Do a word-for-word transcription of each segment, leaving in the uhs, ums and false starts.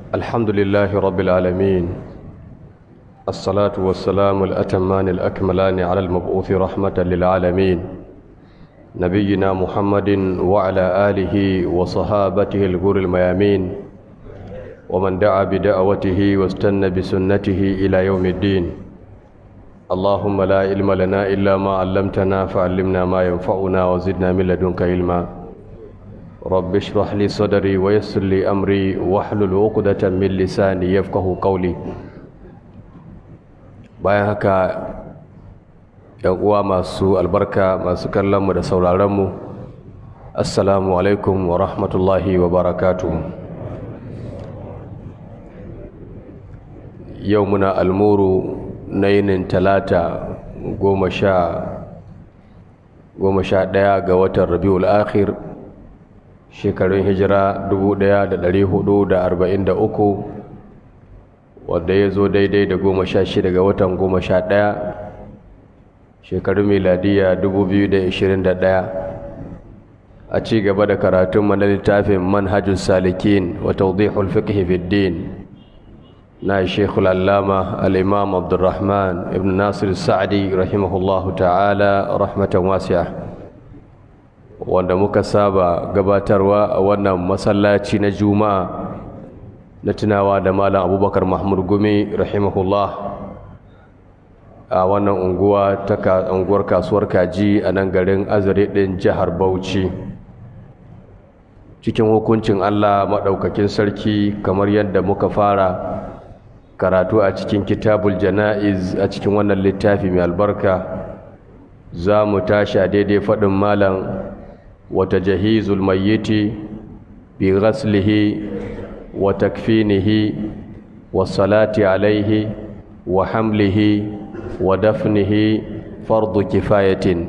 الحمد لله رب العالمين، الصلاة والسلام الأتمان الأكملان على المبعوث رحمة للعالمين نبينا محمد وعلى آله وصحابته الغر الميامين ومن دعا بدعوته واستنى بسنته إلى يوم الدين. اللهم لا علم لنا إلا ما علمتنا فعلمنا ما ينفعنا وزدنا من لدنك علما. رب اشرح لي صدري ويسر لي أمري واحلل عقدة من لساني يفقه قولي. bayan haka ‘yan uwa masu albarka masu kallonmu da sauraronmu, assalamu alaikum wa rahmatullahi wa barakatuh. Yau muna almuru na yinin talata goma sha goma sha ɗaya ga watan rabiul akhir shekarun hijira dubu ɗaya da ɗari hudu da arba'in da uku, wadda ya zo daidai da goma sha shida ga watan goma sha ɗaya shekarun miladiya dubu biyu da ishirin da ɗaya. A ci gaba da karatun na littafin manhajus salikin wa tawdihul fiqh fi din na shekul allama al-imam abdurrahman ibn nasir sa'adi rahimahullahu ta'ala rahmatan wasi'a, wanda muka saba gabatarwa a wannan masallaci na juma'a na tunawa da malam abubakar mahmud gumi rahimahullah a wannan unguwa ta unguwar kasuwar kaji a nan garin azare ɗin jihar bauchi, cikin hukuncin allah maɗaukakin sarki. Kamar yadda muka fara karatu a cikin kitabul jana'iz a cikin wannan littafi mai albarka, za mu tashi a daidai faɗin malam wata jahizul mayyiti bi ghaslihi wa takfinihi wa salati alaihi wa hamlihi wa dafnihi fardu kifayatin.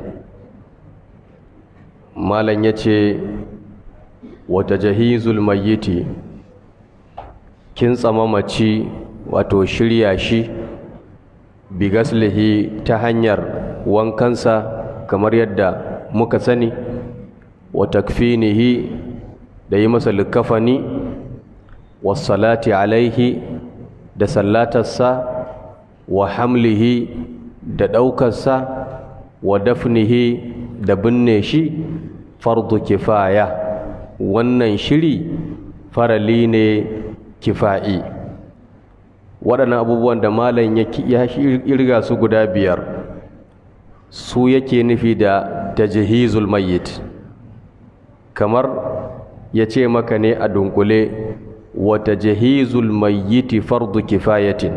malam yace wata jahizul mayyiti, kin tsamamaci wato shirya shi bi ghaslihi ta hanyar wankansa kamar yadda muka sani, wa takfinihi da yi masa likafani, wassalati alaihi da sallatarsa, wa hamlihi da ɗaukarsa, wa dafnihi da binne shi fardu kifaya. wannan shiri farali ne kifa'i. waɗannan abubuwan da malam ya irga su guda biyar su yake nufi da tajhizul mayyit. kamar ya ce maka ne a dunkule wata jahizul mayyiti fardu kifayatin,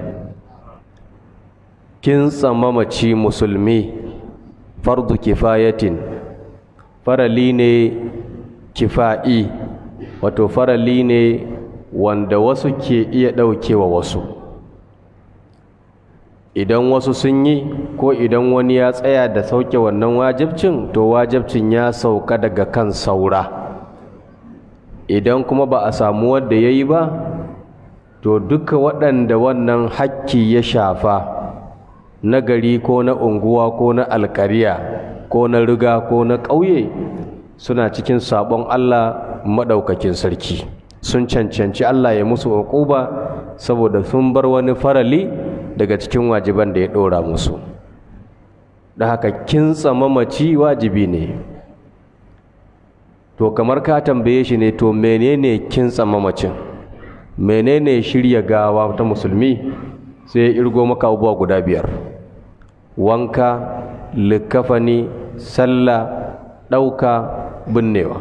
kin tsamamaci musulmi fardu kifayatin, farali ne kifa'i, wato farali ne wanda wasu ke iya ɗaukewa wasu. idan wasu sun yi ko idan wani ya tsaya da sauke wannan wajibcin, to wajibcin ya sauka daga kan saura. idan kuma ba a samu wanda ya yi ba, to duka waɗanda wannan hakki ya shafa na gari ko na unguwa ko na alƙariya ko na riga ko na ƙauye suna cikin sabon Allah maɗaukakin sarki, sun cancanci Allah ya musu uquba saboda sun bar wani farali daga cikin wajiban da ya ɗora musu. da haka kin tsamamaci wajibi ne. to kamar ka tambaye shi ne, to menene kin tsamamacin, menene shirya gawa ta musulmi? sai ya irgo maka abubuwa guda biyar: wanka, likafani, sallah, ɗauka, binnewa.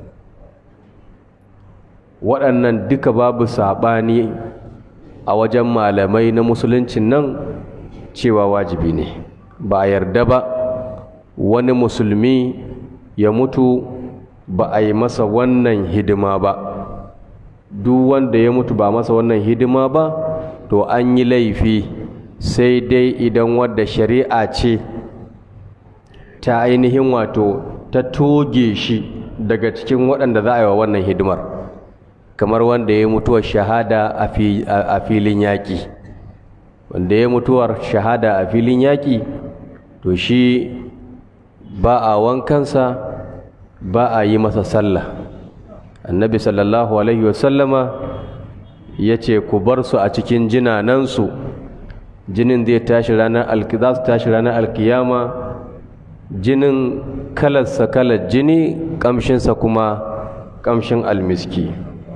waɗannan duka babu saɓani a wajen malamai na musuluncin nan cewa wajibi ne. ba a yarda ba wani musulmi ya mutu ba a yi masa wannan hidima ba. duk wanda ya mutu ba masa wannan hidima ba, to an yi laifi, sai dai idan wadda shari'a ce ta ainihin wato ta toge shi daga cikin waɗanda za a yi wa wannan hidimar, kamar wanda ya mutuwar shahada a filin yaƙi. wanda ya mutuwar shahada a filin yaƙi, to shi ba a wankansa, ba a yi masa sallah. annabi sallallahu alaihi wasallama ya ce ku bar su a cikin jinanansu, jinin zai tashi ranar za su tashi ranar alkiyama, jinin kalarsa kalar jini, ƙamshinsa kuma ƙamshin almiski.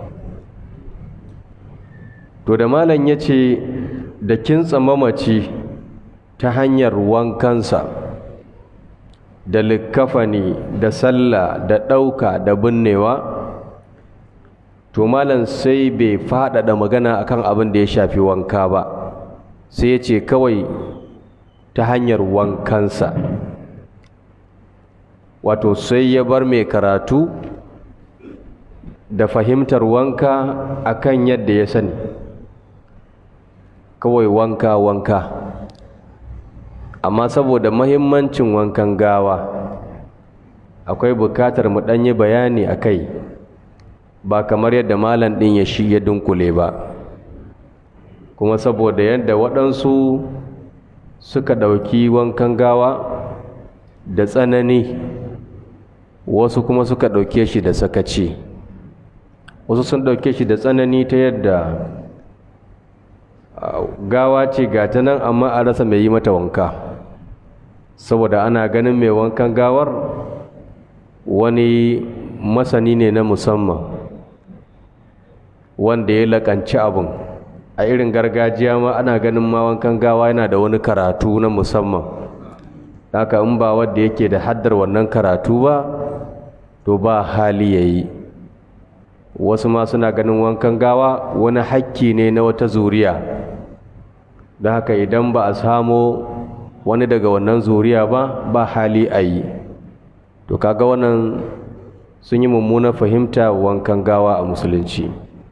To da malam ya ce da kintsa mamaci ta hanyar wankansa da likkafani da sallah da ɗauka da binnewa, to malam sai bai faɗaɗa magana akan abin da ya shafi wanka ba, sai ya ce kawai ta hanyar wankansa. Wato sai ya bar mai karatu da fahimtar wanka akan yadda ya sani, kawai wanka wanka. Amma saboda mahimmancin wankan gawa akwai bukatar mu ɗanyi bayani a kai, ba kamar yadda malam ɗin ya shi ya dunkule ba, kuma saboda yadda waɗansu suka ɗauki wankan gawa da tsanani, wasu kuma suka ɗauke shi da sakaci. Wasu sun ɗauke shi da tsanani ta yadda gawa ce ga ta nan amma a rasa mai yi mata wanka, saboda ana ganin mai wankan gawar wani masani ne na musamman wanda ya lakanci abin. A irin gargajiya ma ana ganin ma wankan gawa yana da wani karatu na musamman, haka in ba wanda yake da haddar wannan karatu ba to ba hali yayi. Wasu ma suna ganin wankan gawa wani hakki ne na wata zuriya, da haka idan ba a samo wani daga wannan zuriya ba ba hali a yi. To kaga wannan sun yi mummunar fahimta wankan gawa a musulunci.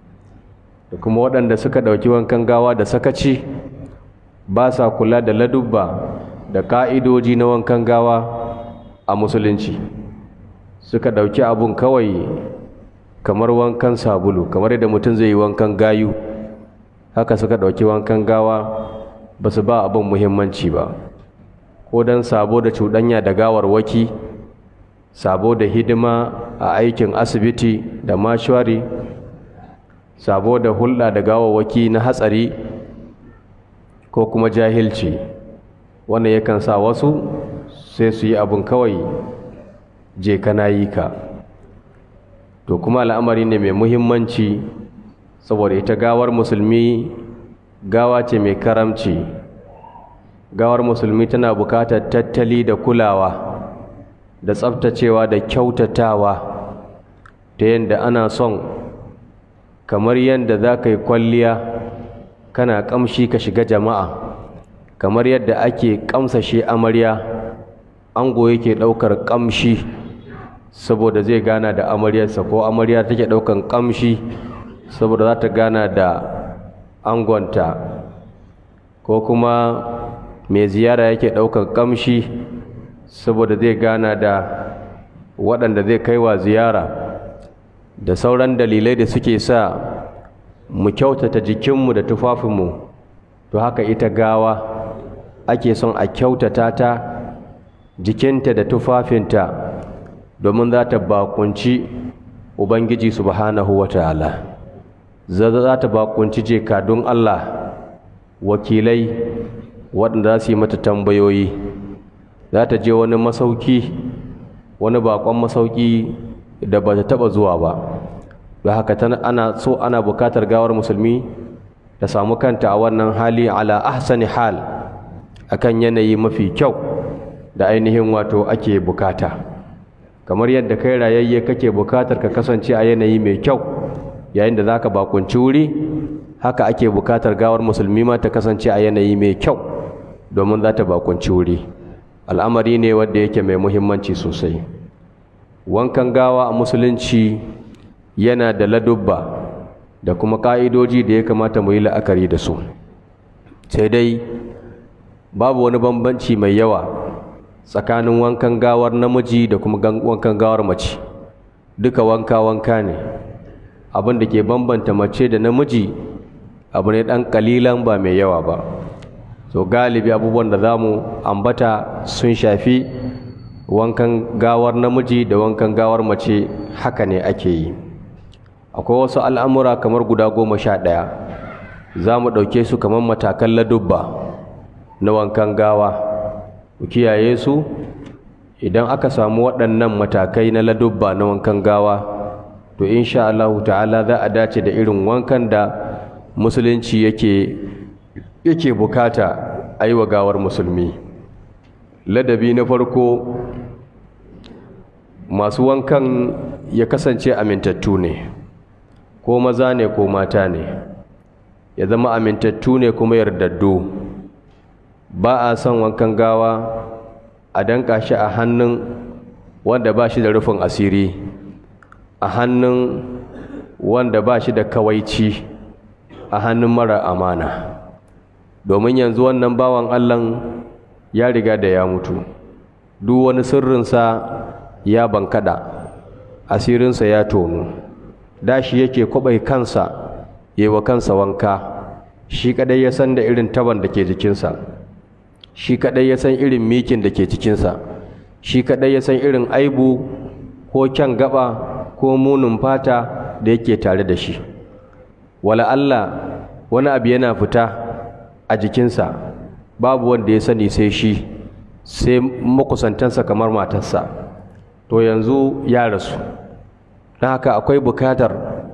Da kuma waɗanda suka ɗauki wankan gawa da sakaci, ba sa kula da ladubba da ƙa'idoji na wankan gawa a musulunci, suka ɗauki abun kawai kamar wankan sabulu, kamar yadda mutum zai yi wankan gayu, haka suka ɗauki wankan gawa, ba su ba abin muhimmanci ba, ko don sabo da cuɗanya da gawarwaki, sabo da hidima a aikin asibiti da mashwari, sabo da hulɗa da gawarwaki na hatsari, ko kuma jahilci. Wannan yakan sa wasu sai su yi abin kawai je kana yi ka. To kuma al'amari ne mai muhimmanci, saboda ita gawar musulmi gawa ce mai karamci. Gawar musulmi tana bukatar tattali da kulawa da tsaftacewa da kyautatawa, ta yadda ana son kamar yadda za ka yi kwalliya kana ƙamshi ka shiga jama'a, kamar yadda ake ƙamsashe amarya, ango yake ɗaukar ƙamshi saboda zai gana da amaryarsa, ko amarya take ɗaukan ƙamshi saboda za ta gana da angonta, ko kuma mai ziyara yake ɗaukan ƙamshi saboda zai gana da waɗanda zai kaiwa ziyara, da sauran dalilai da suke sa mu kyautata jikinmu da tufafinmu. To haka ita gawa ake son a kyautata ta, jikinta da tufafinta, domin za ta bakunci Ubangiji subhanahu wa ta'ala, za ta bakunci jekadun Allah, wakilai waɗanda za su yi mata tambayoyi. Za ta je wani masauki, wani bakon masauki da ba ta taɓa zuwa ba. Don haka ana so ana bukatar gawar musulmi ta samu kanta a wannan hali ala ahsani hal, akan yanayi mafi kyau da ainihin wato ake bukata. Kamar yadda kai rayayye kake bukatar ka kasance a yanayi mai kyau yayin da zaka bakunci wuri, haka ake bukatar gawar musulmi ma ta kasance a yanayi mai kyau domin za ta bakunci wuri. Al'amari ne wanda yake mai muhimmanci sosai. Wankan gawa a musulunci yana da ladubba da kuma ka'idoji da ya kamata mu yi la'akari da su, sai dai babu wani bambanci mai yawa tsakanin wankan gawar namiji da kuma wankan gawar mace. Duka wanka wanka ne. Abin da ke bambanta mace da namiji abu ne ɗan ƙalilan ba mai yawa ba. So galibi abubuwan da za mu ambata sun shafi wankan gawar namiji da wankan gawar mace, haka ne ake yi. akwai wasu al'amura kamar guda goma sha ɗaya za mu ɗauke su kamar matakan ladubba na wankan gawa, ku kiyaye su. Idan aka samu waɗannan matakai na ladubba na wankan gawa, to insha Allah ta'ala za a dace da irin wankan da musulunci yake yake bukata a yi wa gawar musulmi. Ladabi na farko, masu wankan ya kasance amintattu ne, ko maza ne ko mata ne, ya zama amintattu ne kuma yardaddu. Ba a son wankan gawa a danka shi a hannun wanda ba shi da rufin asiri, a hannun wanda ba shi da kawaici, a hannun mara amana. Domin yanzu wannan bawan Allah ya riga da ya mutu, duk wani sirrinsa ya bankada, asirinsa ya tonu. Da shi yake kwabai kansa, yi wa kansa wanka, shi kadai ya san da irin taban da ke jikinsa, shi kadai ya san irin mikin da ke cikinsa, shi kadai ya san irin aibu ko kyan gaba ko munin fata da yake tare da shi. Wala Allah wani abu yana fita a jikinsa, babu wanda ya sani sai shi, sai makusantansa kamar matarsa. To yanzu ya rasu, don haka akwai bukatar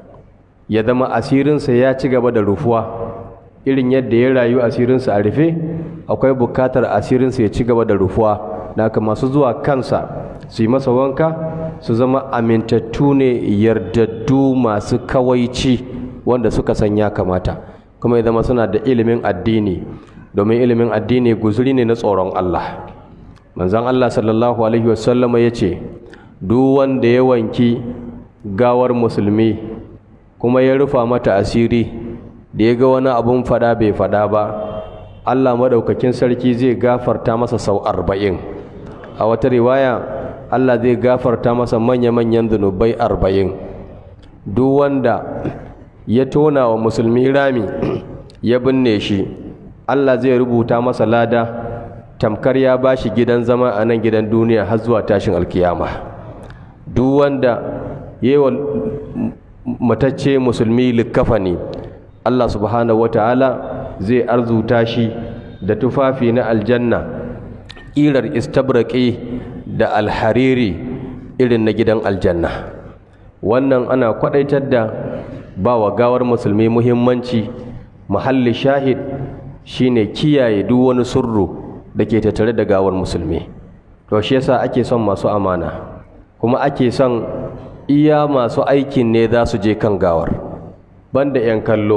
ya zama asirinsa ya ci gaba da rufuwa. Irin yadda ya rayu asirinsa a rufe, akwai bukatar asirinsa ya ci gaba da rufuwa. Da haka masu zuwa kansa su yi masa wanka su zama amintattu ne, yardaddu, masu kawaici, wanda suka san ya kamata, kuma ya zama suna da ilimin addini, domin ilimin addini guzuri ne na tsoron Allah. Manzon Allah sallallahu alaihi wasallama ya ce, duk wanda ya wanki gawar musulmi kuma ya rufa mata asiri, da ya ga wani abun fada bai fada ba, Allah madaukakin sarki zai gafarta masa sau arba'in. A wata riwaya Allah zai gafarta masa manya-manyan zunubai arba'in. Duk wanda ya tona wa musulmi rami ya binne shi, Allah zai rubuta masa lada tamkar ya bashi gidan zama a nan gidan duniya har zuwa tashin alkiyama. Duk wanda yayi wa matacce musulmi likafani, Allah subhanahu wataala zai arzuta shi da tufafi na aljanna, ƙirar istabraqi da alhariri irin na gidan aljanna. Wannan ana kwadaitar da ba wa gawar musulmi muhimmanci. Mahalli shahid shine kiyaye duk wani sirru da ke tattare da gawar musulmi. To shi yasa ake son masu amana, kuma ake son iya masu aikin ne za su je kan gawar, banda 'yan kallo.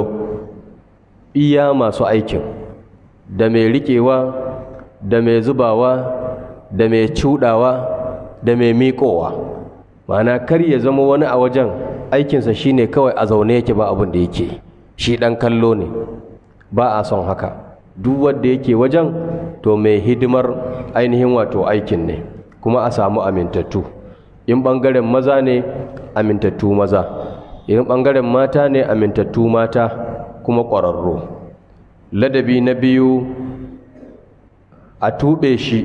Iya masu aikin, da mai riƙewa, da mai zubawa, da mai cuɗawa, da mai miƙowa. Ma'ana kar ya zama wani a wajen aikinsa shine kawai a zaune yake ba abin da yake, shi ɗan kallo ne. Ba a son haka. Duk wanda yake wajen to mai hidimar ainihin wato aikin ne, kuma a samu amintattu. In ɓangaren maza ne, amintattu maza. In ɓangaren mata ne, amintattu mata, kuma ƙwararru. Ladabi na biyu, a tuɓe shi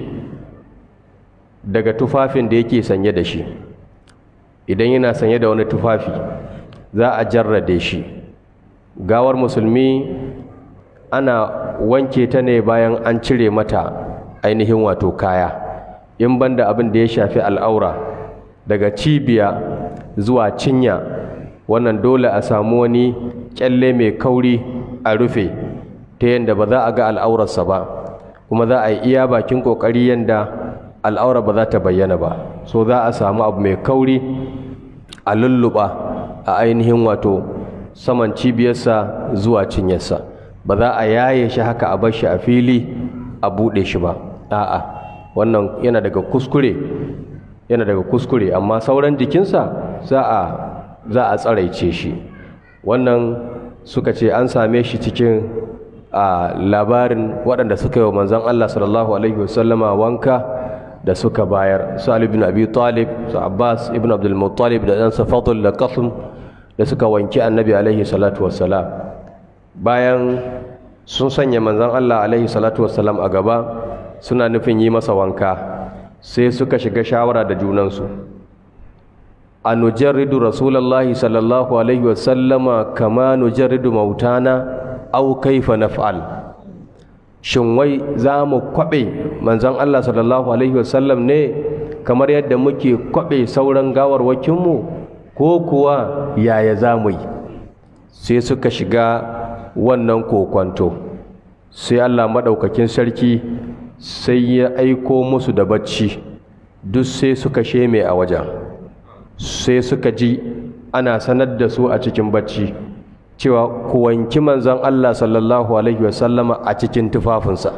daga tufafin da yake sanye da shi. Idan yana sanye da wani tufafi, za a jarrade shi. Gawar musulmi ana wanke ta ne bayan an cire mata ainihin wato kaya, in banda abin da ya shafi al'aura daga cibiya zuwa cinya. Wannan dole a samu wani kyalle mai kauri a rufe, ta yadda ba za a ga al'aurarsa ba, kuma za a yi iya bakin ƙoƙari yadda al'aura ba za ta bayyana ba. So za a samu abu mai kauri a lulluɓa a ainihin wato saman cibiyarsa zuwa cinyarsa. Ba za a yaye shi haka a bar shi a fili a buɗe shi ba. A'a, wannan yana daga kuskure, yana daga kuskure. Amma sauran jikinsa za a za a tsaraice shi. Wannan suka ce an same shi cikin a labarin waɗanda suka yi wa manzon Allah sallallahu alaihi wasallama wanka da suka bayar, su Ali ibn Abi Talib, su Abbas ibn Abdul Muttalib da ɗansa Fadl da Qasim, da suka wanki annabi alaihi salatu wassalam. Bayan sun sanya manzon Allah alaihi salatu wassalam a gaba, suna nufin yi masa wanka, sai suka shiga shawara da junansu. anujarridu rasulullahi sallallahu alaihi wasallama kama nujarridu mautana aw kaifa naf'al, shin wai za mu kwabe manzon Allah sallallahu alaihi wasallam ne kamar yadda muke kwabe sauran gawarwakinmu ko kuwa yaya za mu yi? Sai suka shiga wannan kokwanto, sai Allah maɗaukakin sarki sai ya aiko musu da bacci, duk sai suka sheme a wajen, sai suka ji ana sanar da su a cikin bacci cewa ku wanki manzon Allah sallallahu alaihi wasallama a cikin tufafinsa.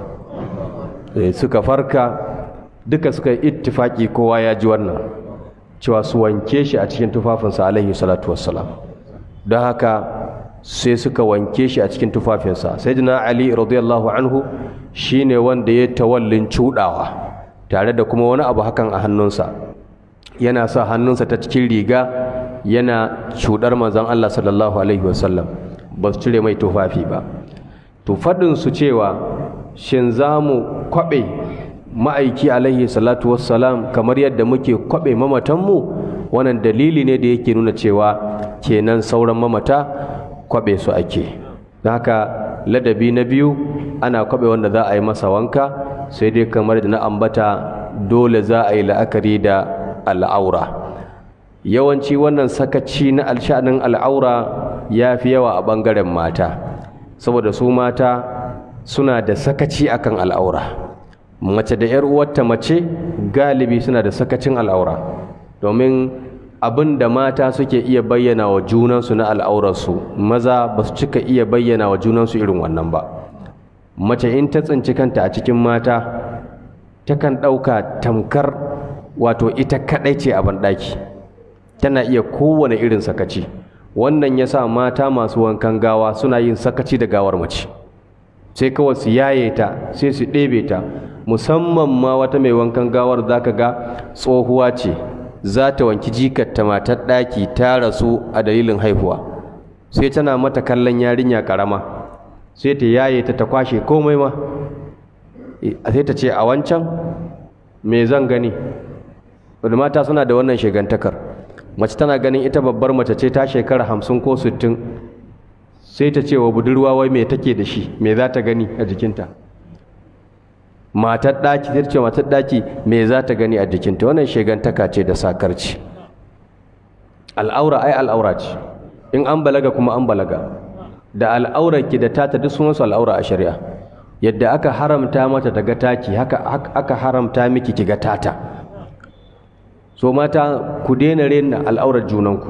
sai suka farka duka suka yi ittifaki, kowa ya ji wannan cewa su wanke shi a cikin tufafinsa alaihi salatu wassalam. don haka sai suka wanke shi a cikin tufafinsa. sayyidina Ali radiyallahu anhu shine wanda ya tawallin cudawa tare da kuma wani abu hakan a hannunsa, yana sa hannunsa ta cikin riga yana cudar manzon Allah sallallahu alaihi wasallam, ba su cire mai tufafi ba. to fadin su cewa shin za mu kwabe ma'aiki alaihi salatu wassalam kamar yadda muke kwabe mamatanmu, wannan dalili ne da yake nuna cewa kenan sauran mamata kwabe su ake. don haka ladabi na biyu, ana kwabe wanda za a yi masa wanka, sai dai kamar da na ambata dole za a yi la'akari da al'aura. yawanci wannan sakaci na alsha'anin al'aura ya fi yawa a ɓangaren mata, saboda su mata suna da sakaci akan al'aura. mace da 'yar uwarta mace galibi suna da sakacin al'aura, domin abin da mata suke iya bayyana wa junansu na al'aurarsu maza ba su cika iya bayyana wa junansu irin wannan ba. mace in ta tsinci kanta a cikin mata takan ɗauka tamkar wato ita kaɗai ce a banɗaki, tana iya kowane irin sakaci. wannan ya sa mata masu wankan gawa suna yin sakaci da gawar mace, sai kawai su yaye ta sai su ɗebe ta. musamman ma wata mai wankan gawar za ka ga tsohuwa ce, za ta wanki jikarta matar ɗaki ta rasu a dalilin haihuwa, sai tana mata kallon yarinya ƙarama, sai ta yaye ta ta kwashe komai ma, sai ta ce a wancan me zan gani. wadda mata suna da wannan shigantakar, mace tana ganin ita babbar mace ce ta shekara hamsin ko sittin, sai ta ce wa budurwa wai me take da shi, me za ta gani a jikinta. matar ɗaki sai ta ce matar ɗaki me za ta gani a jikinta. wannan shigantaka ce da sakarci. al'aura ai al'aura ce, in an balaga kuma an balaga. da al'aurarki da tata duk sunansu al'aura a shari'a. yadda aka haramta mata ta ga taki, haka aka haramta miki ki ga tata. so mata ku daina rena al'aurar junanku,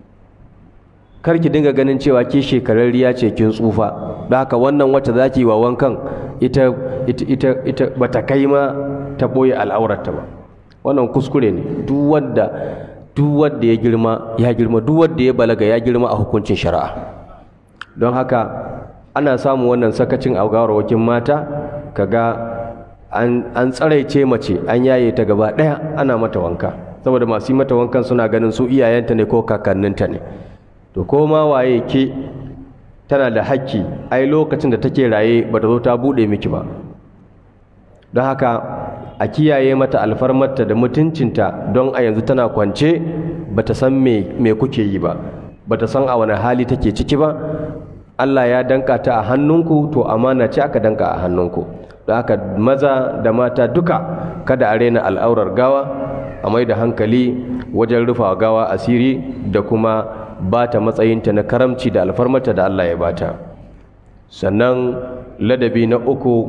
kar ki dinga ganin cewa ki shekararriya ce kin tsufa, da haka wannan wacce za ki yi wa wankan ita ita ita ita bata kai ma ta boye al'aurarta ba. wannan kuskure ne. duk wanda duk wanda ya girma ya girma, duk wanda ya balaga ya girma a hukuncin shari'a. don haka ana samun wannan sakacin a gawarwakin mata, kaga an an tsaraice mace an yaye ta gaba daya ana mata wanka, saboda masu yi mata wankan suna ganin su iyayenta ne ko kakanninta ne. to ko ma waye ke tana da hakki, ai lokacin da take raye bata zo ta bude miki ba. don haka a kiyaye mata alfarmarta da mutuncinta, don a yanzu tana kwance bata san me me kuke yi ba, bata san a wani hali take ciki ba. Allah ya danka ta a hannunku, to amana ce aka danka a hannunku. don haka maza da mata duka kada a rena al'aurar gawa, a mai da hankali wajen rufa gawa asiri da kuma ba ta matsayinta na karamci da alfarmata da Allah ya bata. sannan ladabi na uku,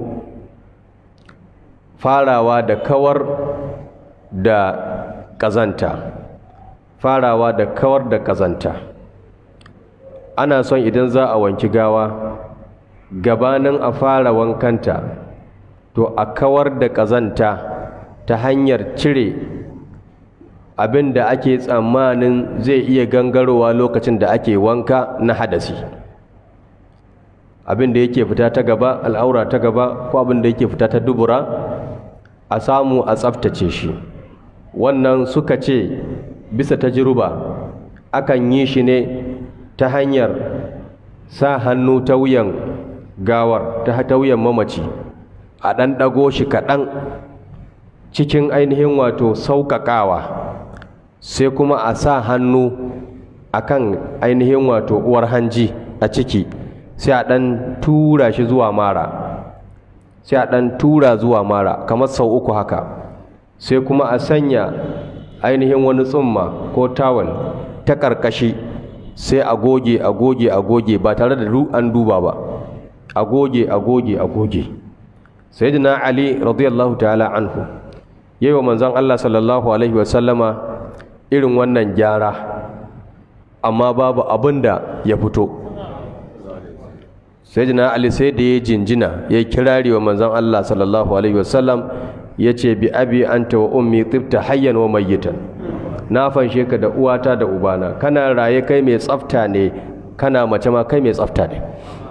farawa da kawar da ƙazanta. farawa da kawar da ƙazanta. ana son idan za a wanki gawa, gabanin a fara wankanta, to a kawar da ƙazanta ta hanyar cire abin da ake tsammanin zai iya gangarowa lokacin da ake wanka na hadasi. abin da yake fita ta gaba, al'aura ta gaba, ko abin da yake fita ta dubura, a samu a tsaftace shi. wannan suka ce bisa tajruba akan yi shi ne ta hanyar sa hannu ta wuyan gawar, ta ta wuyan mamaci, a ɗan ɗago shi kaɗan cikin ainihin wato sauƙaƙawa, sai kuma a sa hannu akan ainihin wato uwar hanji a ciki, sai a ɗan tura shi zuwa mara, sai a ɗan tura zuwa mara kamar sau uku haka, sai kuma a sanya ainihin wani tsumma ko tawul ta ƙarƙashi, sai a goge a goge a goge ba tare da an duba ba, a goge a goge a goge. Sayyidina Ali radiyallahu ta'ala anhu yayi wa manzon Allah sallallahu alaihi wa sallama irin wannan gyara, amma babu abin da ya fito. Sayyidina Ali sai da ya jinjina ya kirari wa manzon Allah sallallahu alaihi wa sallam, yace bi abi anta wa ummi tibta hayyan wa mayyitan, na fanshe ka da uwata da ubana, kana raye kai mai tsafta ne, kana mace ma kai mai tsafta ne.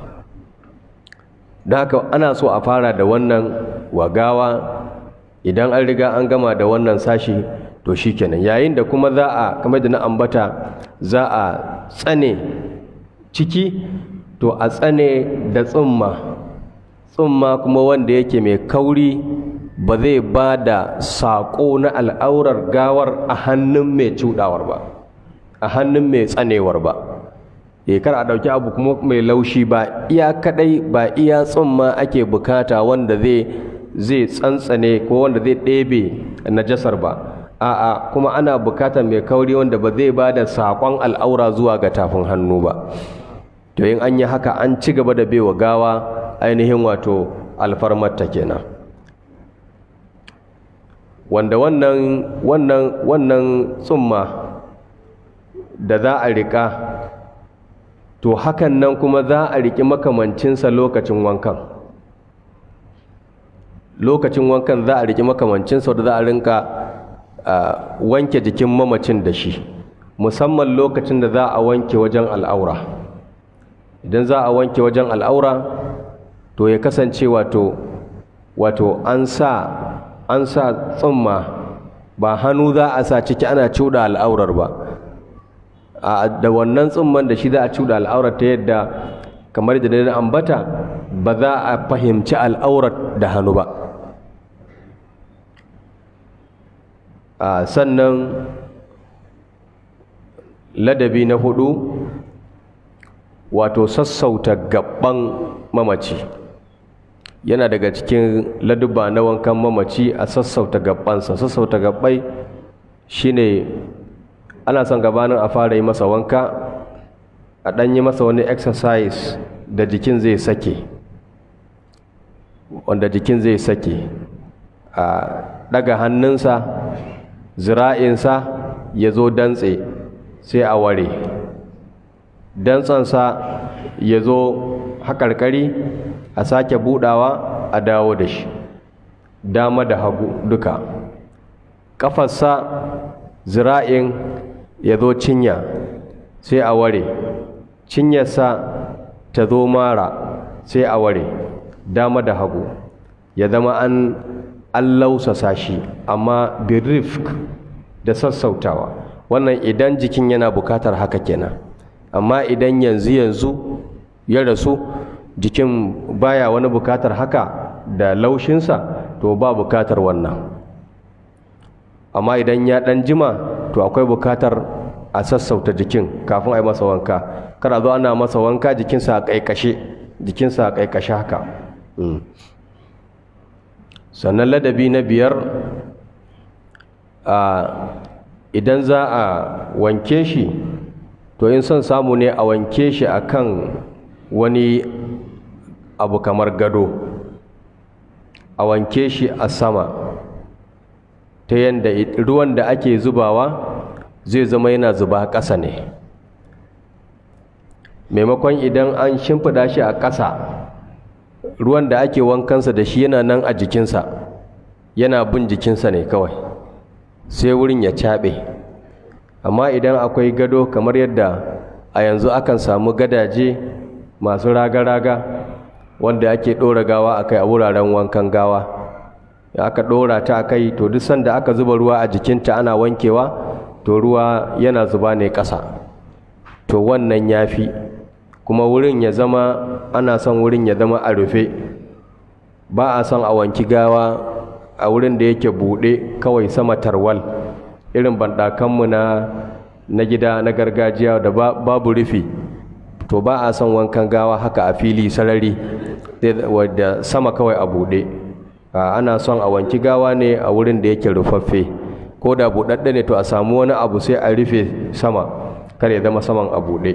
Da haka ana so a fara da wannan wagawa, idan an riga an gama da wannan sashi to shikenan. Yayin da kuma za a, kamar da na ambata, za a tsane ciki, to a tsane da tsumma, tsumma kuma wanda yake mai kauri, ba zai ba da saƙo na al'aurar gawar a hannun mai cuɗawar ba, a hannun mai tsanewar ba. E kar a ɗauki abu kuma mai laushi, ba iya kaɗai, ba iya tsumma ake bukata wanda zai zai tsantsane ko wanda zai ɗebe najasar ba, a'a kuma ana bukatar mai kauri wanda ba zai ba da saƙon al'aura zuwa ga tafin hannu ba. To in an yi haka an ci gaba da baiwa gawa ainihin wato alfarmarta kenan. Wanda wannan wannan wannan tsumma da za a riƙa, to hakan nan kuma za a riƙi makamancinsa lokacin wankan. Lokacin wankan za a riƙi makamancinsa da za a rinka wanke jikin mamacin da shi, musamman lokacin da za a wanke wajen al'aura. Idan za a wanke wajen al'aura, to ya kasance wato wato an sa an sa tsumma, ba hannu za a sa ciki ana cuɗa al'aurar ba, da wannan tsumman da shi za a cuɗa al'aurar ta yadda kamar da na ambata ba za a fahimci al'aurar da hannu ba. Sannan ladabi na hudu, wato sassauta gaban mamaci. Yana daga cikin ladubba na wankan mamaci a sassauta gabansa. Sassauta gabbai shine ana son gabanin a fara yi masa wanka a ɗan yi masa wani exercise da jikin zai sake, wanda jikin zai sake, a ɗaga hannunsa, zira'insa ya zo dantse, sai a ware dantsansa ya zo haƙarƙari, a sake buɗawa a dawo da shi dama da hagu duka. Ƙafarsa, zira'in ya zo cinya, sai a ware, cinyarsa ta zo mara, sai a ware dama da hagu, ya zama an an lausasa shi, amma birifk da sassautawa. Wannan idan jikin yana bukatar haka kenan. Amma idan yanzu yanzu ya rasu, jikin baya wani bukatar haka da laushinsa, to ba bukatar wannan. Amma idan ya ɗan jima, to akwai bukatar a sassauta jikin kafin a yi masa wanka. Kada zo ana masa wanka jikinsa a ƙaiƙashe, jikinsa a ƙaiƙashe haka. Sannan ladabi na biyar, idan za a wanke shi, to in son samu ne a wanke shi akan wani abu kamar gado, a wanke shi a sama, ta yadda ruwan da ake zubawa zai zama yana zuba ƙasa ne, maimakon idan an shimfiɗa shi a ƙasa, ruwan da ake wankansa da shi yana nan a jikinsa, yana bin jikinsa ne kawai, sai wurin ya caɓe. Amma idan akwai gado, kamar yadda a yanzu akan samu gadaje masu raga-raga wanda ake ɗora gawa a kai a wuraren wankan gawa, aka ɗora ta a kai, to duk sanda aka zuba ruwa a jikinta ana wankewa, to ruwa yana zuba ne ƙasa, to wannan ya fi. Kuma wurin ya zama, ana son wurin ya zama a rufe, ba a son a wanki gawa a wurin da yake buɗe kawai sama tarwal, irin banɗakanmu na na gida na gargajiya da babu rufi, to ba a son wankan gawa haka a fili sarari wadda sama kawai a buɗe. Ana son a wanki gawa ne a wurin da yake rufaffe, ko da buɗaɗɗe ne to a samu wani abu sai a rufe sama, kar ya zama saman a buɗe.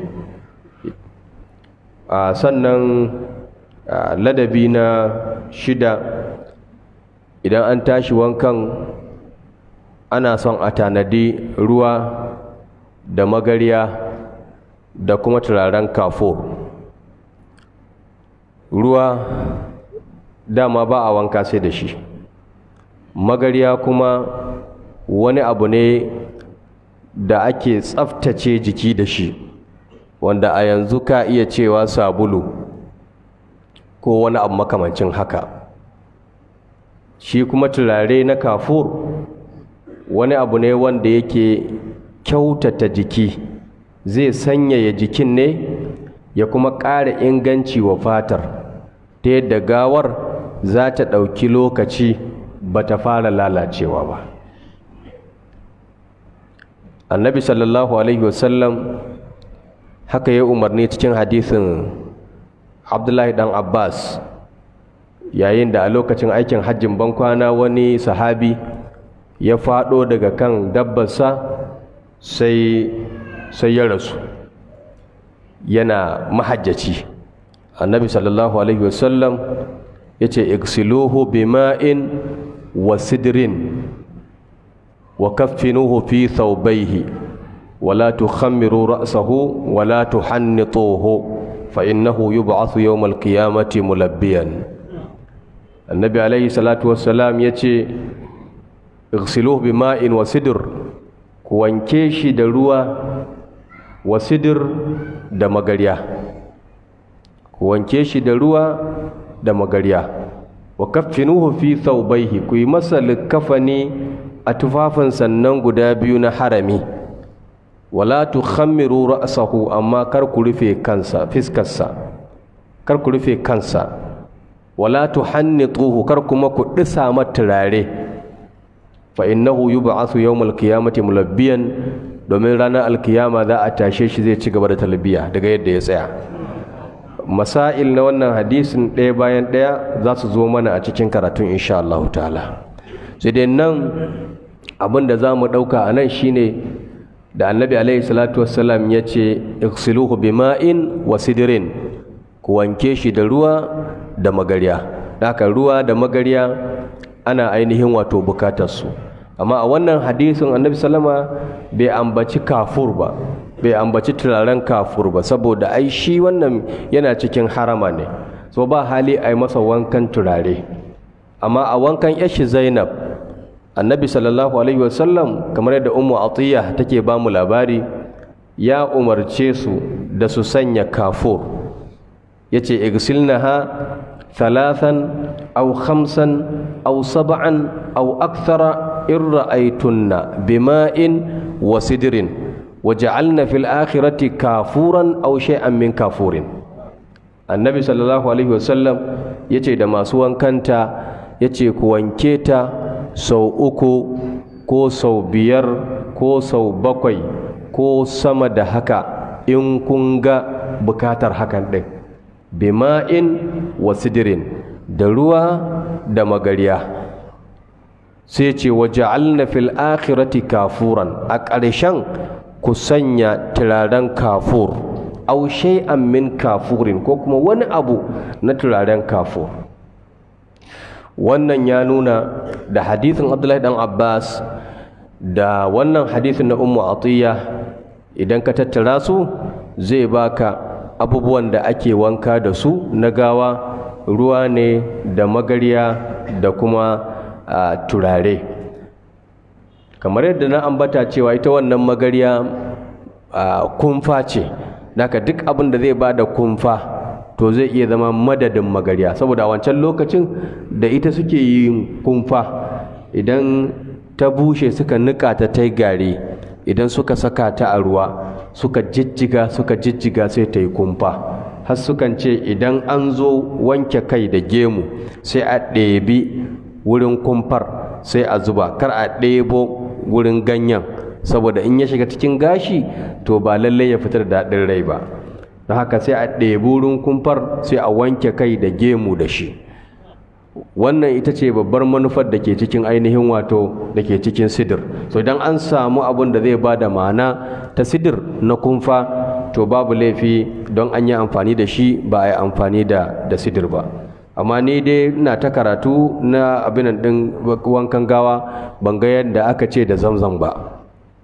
Sannan ladabi na shida, idan an tashi wankan ana son a tanadi ruwa da magariya da kuma turaren kafur. Ruwa dama ba a wanka sai da shi, magariya kuma wani abu ne da ake tsaftace jiki da shi, wanda a yanzu ka iya cewa sabulu ko wani abu makamancin haka. Shi kuma turare na kafur wani abu ne wanda yake kyautata jiki, zai sanyaya jikin ne ya kuma ƙara inganci wa fatar, ta yadda gawar za ta ɗauki lokaci ba ta fara lalacewa ba. Annabi sallallahu alaihi wasallam haka ya umarni cikin hadisin Abdullahi dan Abbas, yayin da a lokacin aikin hajjin bankwana wani sahabi ya faɗo daga kan dabbarsa sai sai ya rasu yana mahajjaci. Annabi sallallahu alaihi wasallam yace igsiluhu bima'in wa sidrin wa kaffinuhu fi thawbayhi wa la tukhammiru ra'sahu wa la tuhannituhu fa innahu yub'athu yawm al-qiyamati mulabbiyan. Annabi alaihi salatu wassalam yace igsiluhu bima'in wa sidr, ku wanke shi da ruwa, wa sidr da magarya, ku wanke shi da ruwa da magarya, wa kaffinuhu fi thawbayhi, ku yi masa likafani a tufafin sannan guda biyu na harami, wala tukhammiru ra'sahu, amma kar ku rufe kansa fiskarsa, kar ku rufe kansa, wala tuhannituhu, kar kuma ku disa mata turare, fa innahu yub'athu yawmal qiyamati mulabbiyan, domin ranar alkiyama za a tashe shi zai ci gaba da talbiya daga yadda ya tsaya. Masail na wannan hadisin ɗaya bayan ɗaya za su zo mana a cikin karatun insha Allah ta'ala. Sai dai nan abin da za mu ɗauka a nan shine da annabi alaihi salatu wassalam ya ce ighsiluhu bima'in wa sidrin, ku wanke shi da ruwa da magarya. Haka ruwa da magarya ana ainihin wato bukatarsu. Amma a wannan hadisin annabi sallama bai ambaci kafur ba, bai ambaci turaren kafur ba, saboda ai shi wannan yana cikin harama ne, so ba hali a yi masa wankan turare. Amma a wankan yashi Zainab, annabi sallallahu alaihi wasallam kamar yadda ummu Atiyya take ba mu labari, ya umarce su da su sanya kafur, yace igsilnaha thalathan aw khamsan aw sab'an aw akthara in ra'aytunna bima'in wa sidrin waj'alna fil akhirati kafuran aw shay'an min kafurin. Annabi sallallahu alaihi wasallam yace da masu wankanta, yace ku wanke ta sau uku ko sau biyar ko sau bakwai ko sama da haka in kun ga bukatar hakan din, bima'in wa sidrin, da ruwa da magarya. Sai ce waja'alna fil akhirati kafuran, a ƙarshen ku sanya turaren kafur, aw shay'an min kafurin, ko kuma wani abu na turaren kafur. Wannan ya nuna da hadisin Abdullahi dan Abbas da wannan hadisin na Ummu Atiyya, idan ka tattara su zai baka abubuwan da ake wanka da su na gawa, ruwa ne da magarya da kuma Uh, turare. Kamar yadda na ambata cewa ita wannan magarya uh, kumfa ce, naka duk abin da zai bada kumfa to zai iya zama madadin magarya, saboda a wancan lokacin da ita suke yin kumfa, idan ta bushe suka nika ta tai gari, idan suka saka ta a ruwa suka jijjiga suka jijjiga sai ta yi kumfa. Har sukan ce idan an zo wanke kai da gemu sai a ɗebi wurin kumfar sai a zuba, kar a ɗebo wurin ganyen, saboda in ya shiga cikin gashi to ba lallai ya fitar da daɗin rai ba. don haka sai a ɗebi wurin kumfar sai a wanke kai da gemu da shi. Wannan ita ce babbar manufar da ke cikin ainihin wato da ke cikin sidir. So idan an samu abun da zai ba da ma'ana ta sidir na kumfa, to babu laifi don an yi amfani da shi ba a yi amfani da, da sidir ba. Amma ni dai ina ta karatu na abin ɗin wankan gawa ban ga yadda aka ce da zamzam ba.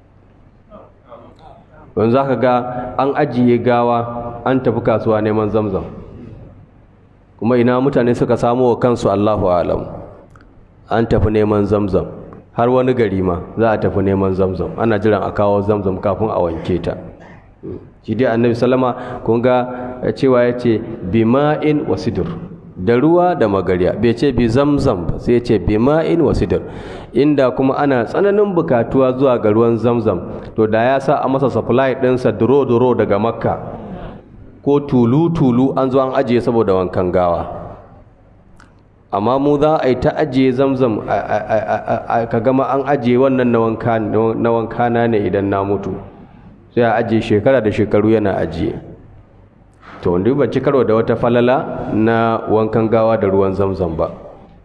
Don za ka ga an ajiye gawa an tafi kasuwa neman zamzam, kuma ina mutane suka samu wa kansu Allahu alam. An tafi neman zamzam, har wani gari ma za a tafi neman zamzam, ana jiran a kawo zamzam kafin a wanke ta. Shi dai annabi sallama kun ga cewa ya ce bima'in wa sidir, da ruwa da magariya, bai ce bi zamzam ba, sai ya ce bima'in wa sidir. Inda kuma ana tsananin bukatuwa zuwa ga ruwan zamzam, to da ya sa a masa supply ɗinsa duro-duro daga makka ko tulu-tulu an zo an ajiye saboda wankan gawa. Amma mu za a yi ta ajiye zamzam ka gama an ajiye wannan na wanka na ne idan na mutu, sai a ajiye shekara da shekaru yana ajiye. To wanda ban ci karo da wata falala na wankan gawa da ruwan zamzam ba.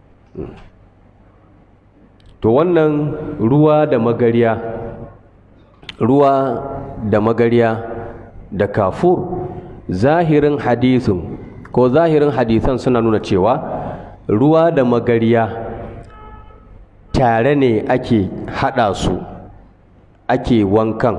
To wannan ruwa da magariya, ruwa da magariya da kafur, zahirin hadisin ko zahirin hadisan suna nuna cewa ruwa da magariya tare ne ake hada su ake wankan,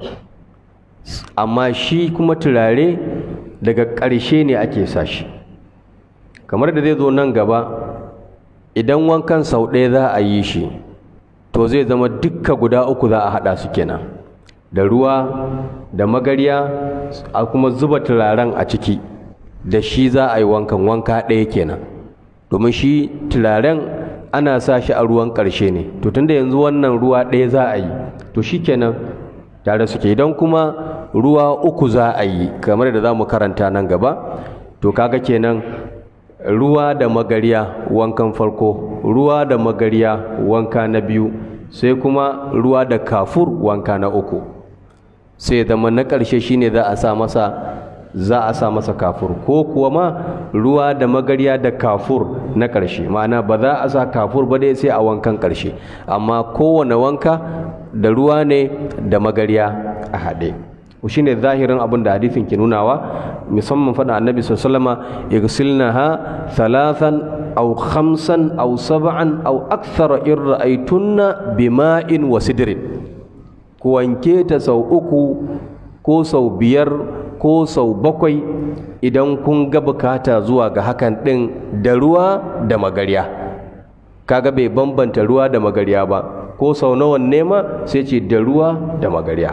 amma shi kuma turare daga ƙarshe ne ake sa shi. Kamar da zai zo nan gaba, idan wankan sau ɗaya za a yi shi, to zai zama dukka guda uku za a haɗa su kenan, da ruwa da magariya a kuma zuba turaren a ciki, da shi za a yi wankan wanka ɗaya kenan. Domin shi turaren ana sa shi a ruwan ƙarshe ne, to tunda yanzu wannan ruwa ɗaya za a yi, to shi kenan tare suke. Idan kuma ruwa uku za a yi kamar da za mu karanta nan gaba, to kaga kenan ruwa da magariya wankan farko, ruwa da magariya wanka na biyu, sai kuma ruwa da kafur wanka na uku. Sai zama na ƙarshe shine za a sa masa za a sa masa kafur, ko kuwa ma ruwa da magariya da kafur na ƙarshe, ma'ana ba za a sa kafur ba dai sai a wankan ƙarshe, amma kowane wanka da ruwa ne da magariya a haɗe. Shi ne zahirin abin da hadisin ke nunawa, musamman faɗa annabi sallallahu alaihi wasallam igsilnaha thalathan aw khamsan aw sab'an aw akthara in ra'aytunna bima'in wa sidrin. Ku wanke ta sau uku ko sau biyar ko sau bakwai idan kun ga bukata zuwa ga hakan ɗin, da ruwa da magariya. Kaga bai bambanta ruwa da magariya ba, ko sau nawan nema sai ce da ruwa da magariya.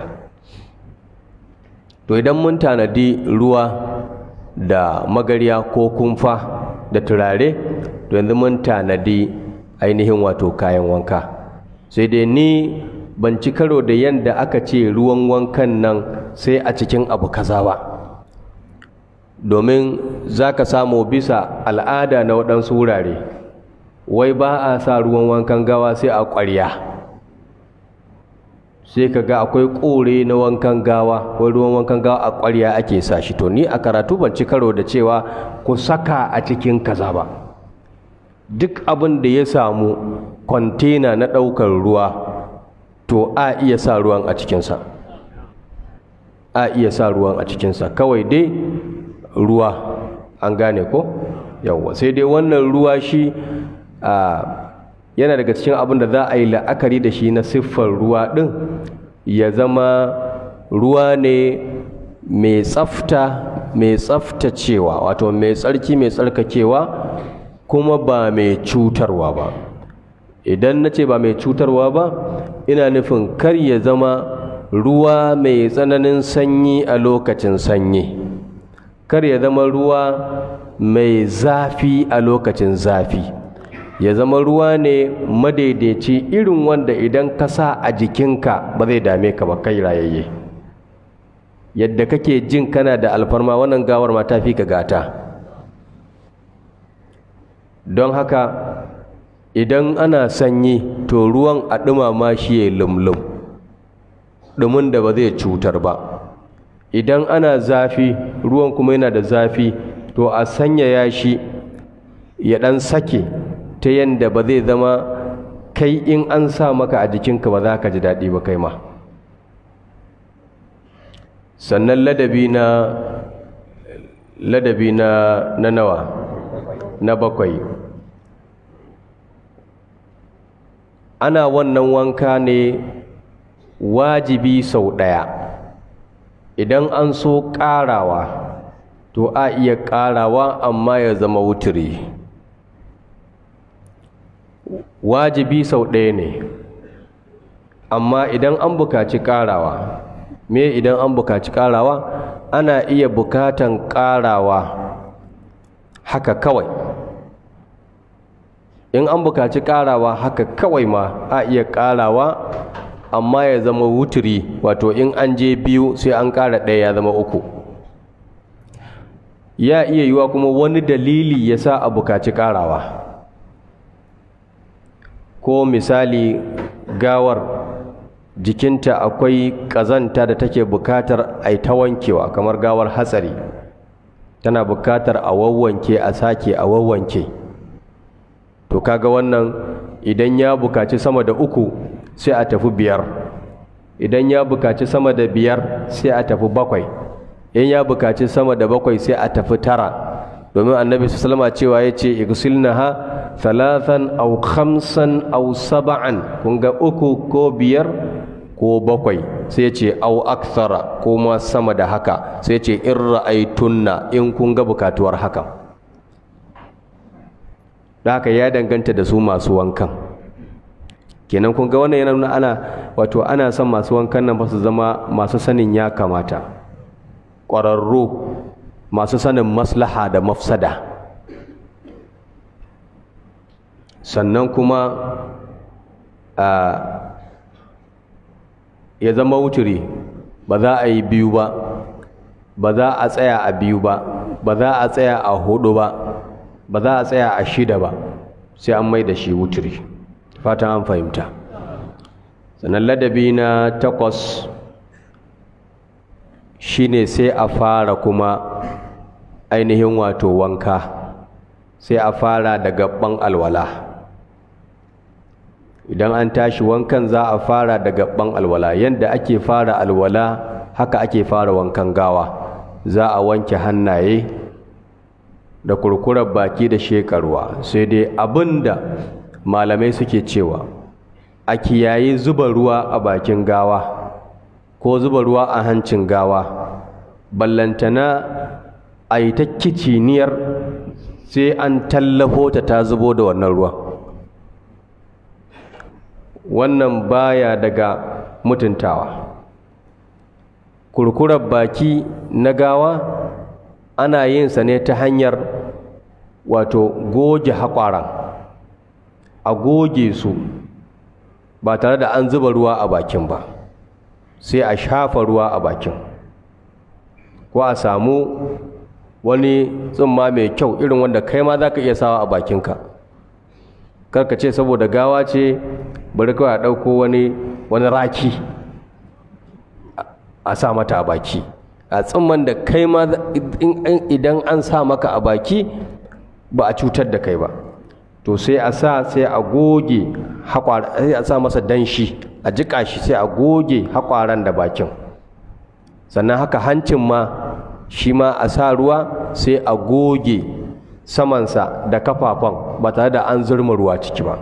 To idan mun tanadi ruwa da magariya ko kumfa da turare, to yanzu mun tanadi ainihin wato kayan wanka. Sai dai ni ban ci karo da yanda aka ce ruwan wankan nan sai a cikin abu kaza ba, domin za ka samu bisa al'ada na waɗansu wurare wai ba a sa ruwan wankan gawa sai a ƙwarya. Sai ka ga akwai ƙore na wankan gawa, wai ruwan wankan gawa a ƙwarya ake sa shi. To ni a karatu ban ci karo da cewa ku saka a cikin kaza ba. Duk abin da ya samu kwantena na ɗaukar ruwa, to a iya sa ruwan a cikinsa, a iya sa ruwan a cikinsa, kawai dai ruwa, an gane ko? Yawwa, sai dai wannan ruwa shi a yana daga cikin abin da za a yi la'akari da shi na siffar ruwa ɗin, ya zama ruwa ne mai tsafta, mai tsaftacewa, wato mai tsarki, mai tsarkakewa, kuma ba mai cutarwa ba. Idan na ce ba mai cutarwa ba, ina nufin kar ya zama ruwa mai tsananin sanyi a lokacin sanyi, kar ya zama ruwa mai zafi a lokacin zafi, ya zama ruwa ne madaidaici, irin wanda idan ka sa a jikinka ba zai dame ka ba kai rayayye. Yadda kake jin kana da alfarma, wannan gawar ma ta fi ka gata. Don haka idan ana sanyi to ruwan a ɗumama shi ya lumlum ɗumin da ba zai cutar ba. Idan ana zafi ruwan kuma yana da zafi to a sanyaya shi ya ɗan sake ta yadda ba zai zama kai in an sa maka a jikinka ba za ka ji daɗi ba kai ma. Sannan ladabi na ladabi na na nawa na bakwai, ana wannan wanka ne wajibi sau ɗaya. Idan an so ƙarawa to a iya ƙarawa amma ya zama wuturi. Wajibi sau ɗaya ne, amma idan an buƙaci ƙarawa, me idan an buƙaci ƙarawa ana iya buƙatan ƙarawa haka kawai. In an buƙaci ƙarawa haka kawai ma a iya ƙarawa amma ya zama wuturi, wato in an je biyu sai an ƙara ɗaya ya zama uku. Ya iya yiwa kuma wani dalili ya sa a buƙaci ƙarawa, ko misali gawar jikinta akwai ƙazanta da take buƙatar a ta wankewa, kamar gawar hatsari tana buƙatar a wawwanke a sake a wawwanke. To kaga wannan idan ya buƙaci sama da uku sai a tafi biyar, idan ya buƙaci sama da biyar sai a tafi bakwai, in ya buƙaci sama da bakwai sai a tafi tara, domin annabi sallallahu alaihi wasallam cewa yace igsilnaha thalathan aw khamsan aw sab'an, kun ga uku ko biyar ko bakwai, sai yace aw akthara ko ma sama da haka, sai yace in ra'aytunna, in kun ga bukatuwar haka. Da haka ya danganta da su masu wankan. Kenan kun ga wannan yana nuna ana wato ana son masu wankan nan ba su zama masu sanin ya kamata, ƙwararru, masu sanin maslaha da mafsada. Sannan kuma a ya zama wuturi, ba za a yi biyu ba, ba za a tsaya a biyu ba, ba za a tsaya a hudu ba, ba za a tsaya a shida ba, sai an mai da shi wuturi. Fatan an fahimta. Sannan ladabi na takwas shine sai a fara kuma ainihin wato wanka, sai a fara da gaban alwala. Idan an tashi wankan za a fara da gaban alwala. Yanda ake fara alwala haka ake fara wankan gawa. Za a wanke hannaye da kurkurar baki da shekarwa, sai dai abinda malamai suke cewa a kiyayi zuba ruwa a bakin gawa ko zuba ruwa a hancin gawa, ballantana a yi ta kiciniyar sai an tallafo ta ta zubo da wannan ruwa. Wannan baya daga mutuntawa. Kurkurar baki na gawa ana yin sa ne ta hanyar wato goge haƙwaran, a goge su ba tare da an zuba ruwa a bakin ba, sai a shafa ruwa a bakin, ko a samu wani tsumma mai kyau irin wanda kai ma za ka iya sawa a bakinka. Karka ce saboda gawa ce bari kawai a ɗauko wani wani raki a sa mata a baki, a tsumman da kai ma idan an sa maka a baki ba a cutar da kai ba. To sai a sa sai a goge haƙwara, sai a sa masa danshi a jiƙa shi, sai a goge haƙwaran da bakin. Sannan haka hancin ma shi ma a sa ruwa sai a goge samansa da kafafan ba tare da an zurma ruwa ciki ba.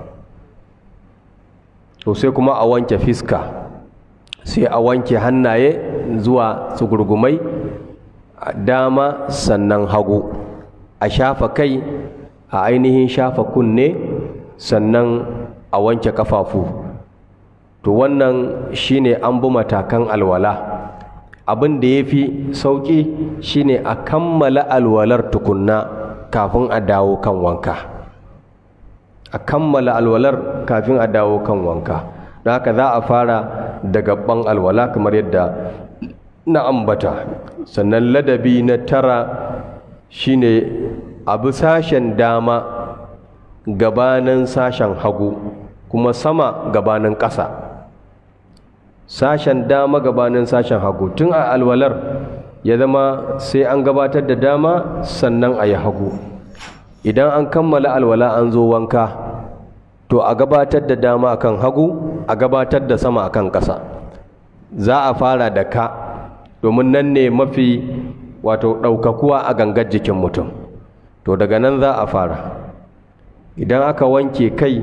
To sai kuma a wanke fiska, sai a wanke hannaye zuwa tsugurgumai dama sannan hagu, a shafa kai, a ainihin shafa kunne, sannan a wanke kafafu. To wannan shine an bi matakan alwala. Abin da ya fi sauƙi shine a kammala alwalar tukunna kafin a dawo kan wanka, a kammala alwalar kafin a dawo kan wanka. Don haka za a fara da gaban alwala kamar yadda na ambata. Sannan ladabi na tara shine abu sashen dama gabanin sashen hagu, kuma sama gabanin ƙasa. Sashen dama gabanin sashen hagu. Tun a alwalar ya zama sai an gabatar da dama sannan a yi hagu. Idan an kammala alwala an zo wanka, to a gabatar da dama akan hagu, a gabatar da sama akan ƙasa. Za a fara da ka, domin nan ne mafi wato ɗaukakuwa a gangar jikin mutum. To daga nan za a fara. Idan aka wanke kai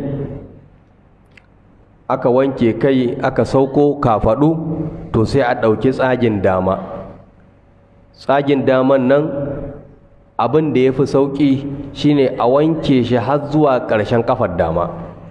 aka wanke kai aka sauko kafaɗu, to sai a ɗauki tsagin dama. Tsagin daman nan abin da ya fi sauƙi shine a wanke shi har zuwa ƙarshen ƙafar dama,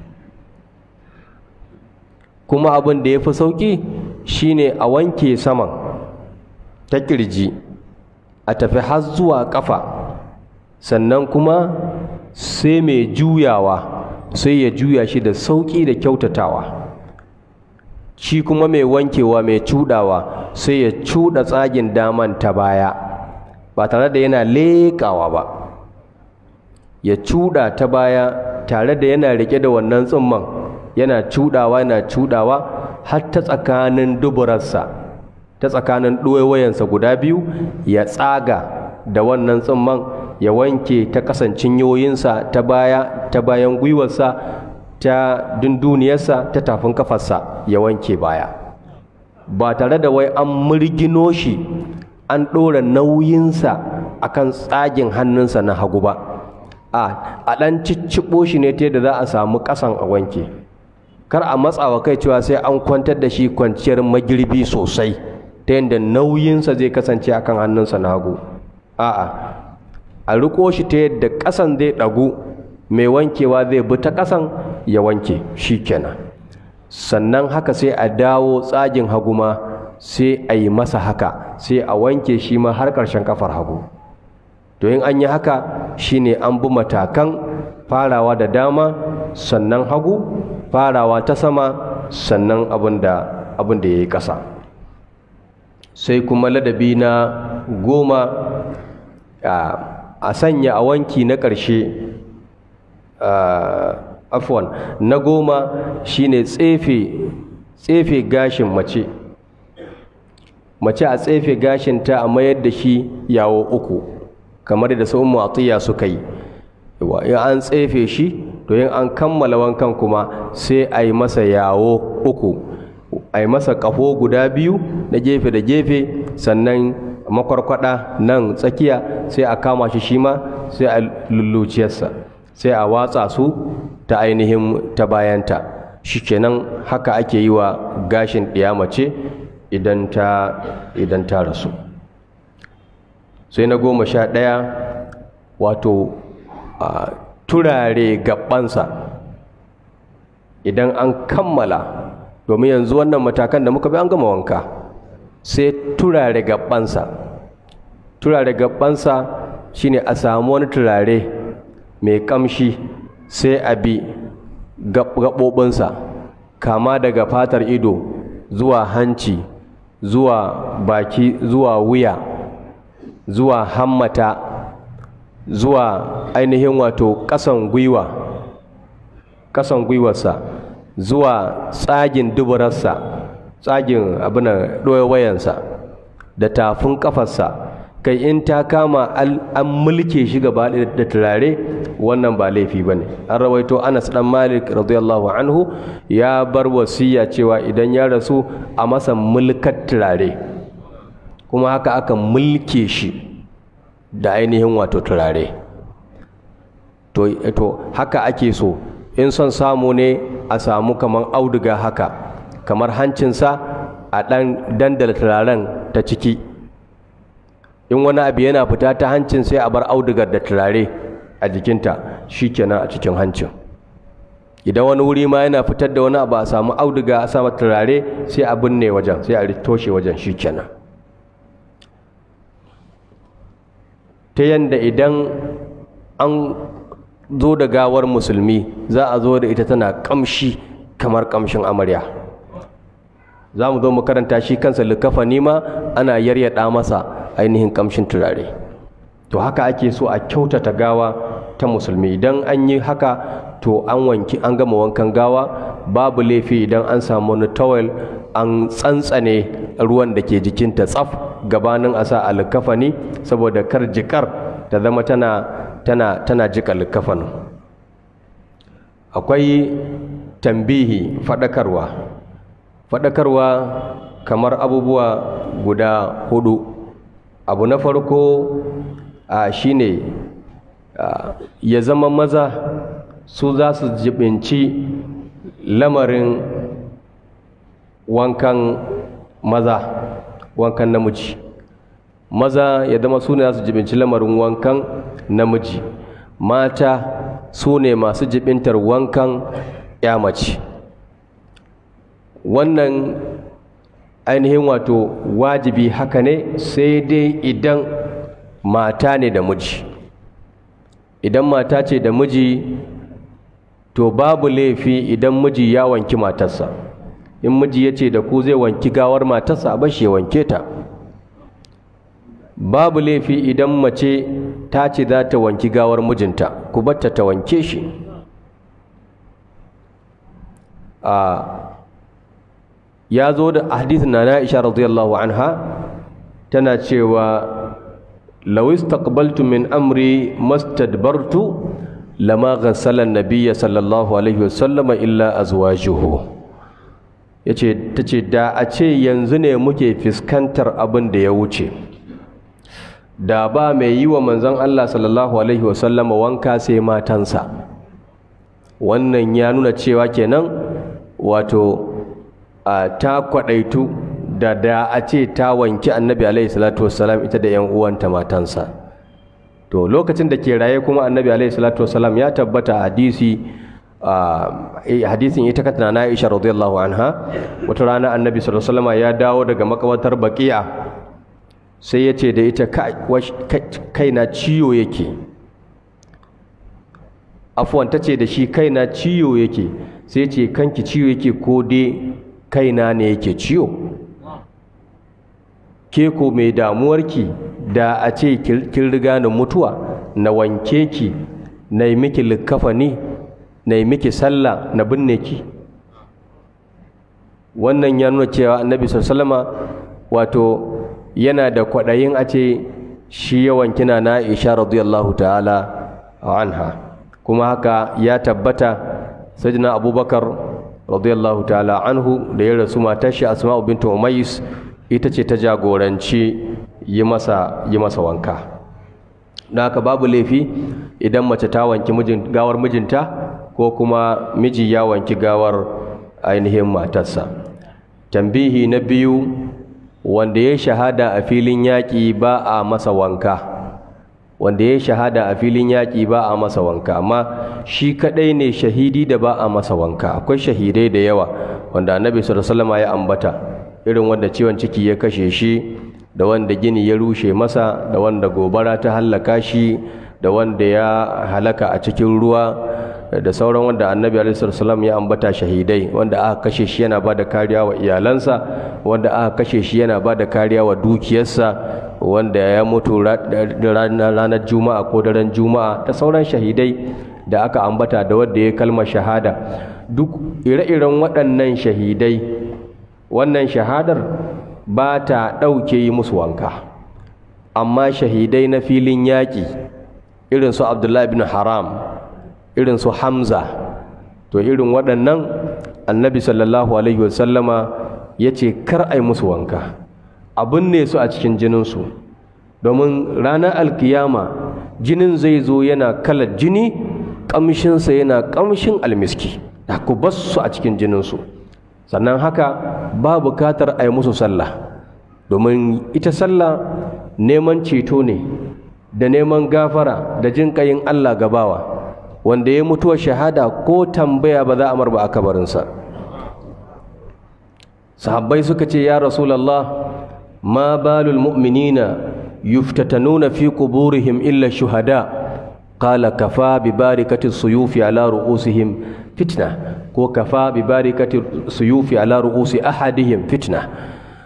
kuma abin da ya fi sauƙi shine a wanke saman ta ƙirji a tafi har zuwa ƙafa, sannan kuma sai mai juyawa sai ya juya shi da sauƙi da kyautatawa. Shi kuma mai wankewa mai cudawa sai ya cuda tsagin daman ta baya ba tare da yana leƙawa ba, ya cuda ta baya tare da yana rike da wannan tsumman, yana cudawa yana cudawa har ta tsakanin duburarsa, ta tsakanin ɗuwayensa guda biyu, ya tsaga da wannan tsumman, ya wanke ta kasan cinyoyinsa ta baya, ta bayan gwiwarsa, ta dunduniyarsa, ta tafin kafarsa, ya wanke baya ba tare da wai an murgino shi an ɗora nauyinsa akan tsagin hannunsa na hagu ba. a a ɗan cicciɓo shi ne ta yadda za a samu ƙasan a wanke. Kar a matsawa kai cewa sai an kwantar da shi kwanciyar magirbi sosai ta yadda nauyinsa zai kasance akan hannunsa na hagu. a'a a riko shi ta yadda ƙasan zai ɗagu, mai wankewa zai bi ta ƙasan ya wanke shi kenan. Sannan haka sai a dawo tsagin hagu ma sai a yi masa haka, sai a wanke shi ma har ƙarshen kafar hagu. To in an yi haka shine an bi matakan farawa da dama, sannan hagu, farawa ta sama, sannan abin da abin da ya yi ƙasa. Sai kuma ladabi na goma, a sanya a wanki na ƙarshe, afwan na goma shine tsefe tsefe gashin mace mace a tsefe gashinta a mayar da shi yawo uku, kamar da su Ummu Atiyya suka yi. In an tsefe shi, to in an kammala wankan kuma sai a yi masa yawo uku, a yi masa ƙafo guda biyu na gefe da gefe, sannan makwarkwada nan tsakiya sai a kama shi shi ma sai a lulluciyarsa, sai a watsa su ta ainihin ta bayanta. Shikenan haka ake yi wa gashin ɗiya mace idan ta idan ta rasu. Sai na goma sha ɗaya, wato turare gabansa idan an kammala, domin yanzu wannan matakan da muka bi an gama wanka, sai turare gabansa. Turare gabansa shine a samu wani turare mai kamshi, sai a bi gaɓoɓinsa, kama daga fatar ido zuwa hanci, zuwa baki, zuwa wuya, zuwa hammata, zuwa ainihin wato ƙasan gwiwa, ƙasan gwiwarsa, zuwa tsagin duburarsa, tsagin abin ɗoyawayensa da tafin ƙafarsa. Kai in ta kama an mulke shi gaba da turare, wannan ba laifi ba ne. An rawaito Anas ɗan Malik radiyallahu anhu ya bar wasiya cewa idan ya rasu a masa mulkar turare, kuma haka aka mulke shi da ainihin wato turare. To, to haka ake so, in son samu ne a samu kamar auduga haka, kamar hancinsa a ɗan dandala turaren ta ciki. In wani abu yana fita ta hancin sai a bar audugar da turare a jikinta, shi kenan a cikin hancin. Idan wani wuri ma yana fitar da wani abu a samu auduga a sama turare, sai a binne wajen, sai a toshe wajen, shi kenan. Ta yanda idan an zo da gawar musulmi za a zo da ita tana kamshi kamar kamshin amarya. Za mu zo mu karanta shi kansa likafani ma ana yaryada masa ainihin kamshin turare. To haka ake so a kyautata gawa ta musulmi. Idan an yi haka to an wanki an gama wankan gawa, babu laifi idan an samu wani towel an tsantsane ruwan da ke jikinta tsaf gabanin a sa alkafani, saboda kar jikar ta zama tana tana tana jika alkafanin. Akwai tambihi, fadakarwa fadakarwa kamar abubuwa guda hudu. Abu na farko a shine a, ya zama maza su za su jibinci lamarin wankan maza wankan namiji. Maza ya zama su ne za su jibinci lamarin wankan namiji, mata su ne masu jibintar wankan ya mace. Wannan ainihin wato wajibi haka ne, sai dai idan mata ne da miji. Idan mata ce da miji to babu laifi idan miji ya wanki matarsa. In miji ya ce da ku zai wanki gawar matarsa, a bashi ya wanke ta. Babu laifi idan mace ta ce za ta wanki gawar mijinta, ku batta ta wanke shi. a ya zo da hadithin na Aisha radiyallahu anha tana cewa law istaqbaltu min amri mastadbartu lama ghassala an-nabiy sallallahu alaihi wasallam illa azwajuhu. yace tace da a ce yanzu ne muke fiskantar abin da ya wuce, da ba mai yi wa manzon Allah sallallahu alaihi wasallam wanka sai matansa. Wannan ya nuna cewa kenan wato a ta kwadaitu da da a ce ta wanki annabi alaihi salatu wassalam ita da yan uwanta matansa. To lokacin da ke raye kuma annabi alaihi salatu wassalam ya tabbata hadisi hadisin ita kanta na Aisha radiyallahu anha, wata rana annabi sallallahu alaihi wasallam ya dawo daga makabartar Baqi'a, sai ya ce da ita kaina ciwo yake. Afwan, ta ce da shi kaina ciwo yake, sai ce kanki ciwo yake ko dai kaina ne yake ciwo? Ke ko mai damuwarki da a ce kin riga ni mutuwa, na wanke ki, na yi miki likafani, na yi miki sallah, na binne ki. Wannan ya nuna cewa annabi sallallahu alaihi wasallama wato yana da kwaɗayin a ce shi yawan kina na Aisha radiyallahu ta'ala anha. Kuma haka ya tabbata sayyidina Abubakar radiyallahu ta'ala anhu da ya rasu matar shi Asma'u bintu Umays ita ce ta jagoranci yi masa yi masa wanka. don haka babu laifi idan mace ta wanki mijin gawar mijinta ko kuma miji ya wanki gawar ainihin matarsa. Tambihi na biyu, wanda ya shahada a filin yaƙi ba a masa wanka. Wanda ya shahada a filin yaƙi ba a masa wanka, amma shi kadai ne shahidi da ba a masa wanka. Akwai shahidai da yawa wanda Annabi sallallahu alaihi wasallam ya ambata, irin wanda ciwon ciki ya kashe shi, da wanda gini ya rushe masa, da wanda gobara ta hallaka shi, da wanda ya halaka a cikin ruwa, da sauran wanda Annabi alaihi wasallam ya ambata shahidai, wanda aka kashe shi yana bada kariya wa iyalansa, wanda aka kashe shi yana bada kariya wa dukiyarsa, wanda ya mutu ranar juma'a ko daren juma'a, da sauran shahidai da aka ambata, da wanda ya kalmar shahada. Duk ire-iren waɗannan shahidai, wannan shahadar ba ta ɗauke yi musu wanka. Amma shahidai na filin yaƙi irin su Abdullahi bin Haram, irin su Hamza, to irin waɗannan Annabi sallallahu alaihi wasallama ya ce kar a yi musu wanka, abin ne su a cikin jininsu, domin ranar alkiyama jinin zai zo yana kalar jini, ƙamshinsa yana ƙamshin almiski, da ku bas su a cikin jininsu. Sannan haka ba bukatar a yi musu sallah, domin ita sallah neman ceto ne da neman gafara da jin ƙayin Allah gabawa, wanda ya mutuwa shahada ko tambaya ba za a marba a kabarinsa. Sahabbai suka ce, ya Rasulallah, ma balul mu'minina yuftatanuna fi quburihim illa shuhada, qala kafa bi barikati suyufi ala ru'usihim fitna, ko kafa bi barikati suyufi ala ru'usi ahadihim fitna.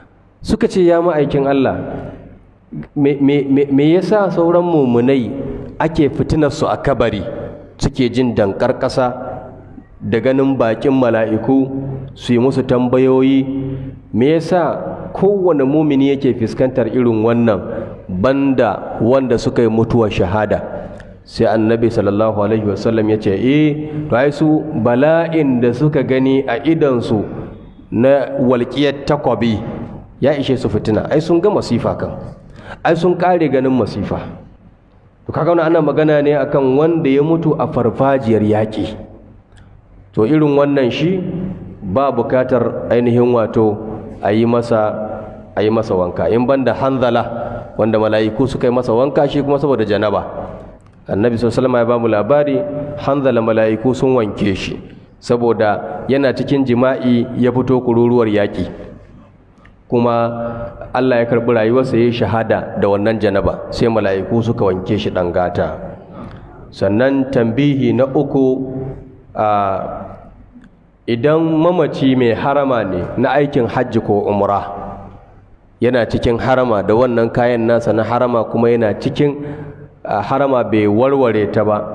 Suka ce, ya ma'aikin Allah, me me me yasa sauran mumunai ake fitinarsu a kabari suke jin dankar ƙasa da ganin bakin mala'iku su yi musu tambayoyi, me yasa kowane mumini yake fuskantar irin wannan banda wanda suka yi mutuwar shahada? Sai annabi sallallahu alaihi wasallam ya ce eh to ai su bala'in da suka gani a idansu na walƙiyar takwabi ya ishe su fitina, ai sun ga masifa kan, ai sun kare ganin masifa. To kaga wannan ana magana ne akan wanda ya mutu a farfajiyar yaƙi. To irin wannan shi ba bukatar ainihin wato a yi masa a yi masa wanka, in banda Hanzala wanda mala'iku suka yi masa wanka shi kuma saboda janaba. Annabi sallallahu alaihi wasallam ya ba mu labari Hanzala mala'iku sun wanke shi saboda yana cikin jima'i ya fito kururuwar yaƙi, kuma Allah ya karɓi rayuwarsa ya yi shahada da wannan janaba, sai mala'iku suka wanke shi ɗan gata. Sannan tambihi na uku, a idan mamaci mai harama ne na aikin hajji ko umra, yana cikin harama da wannan kayan nasa na harama kuma yana cikin harama bai warware ta ba,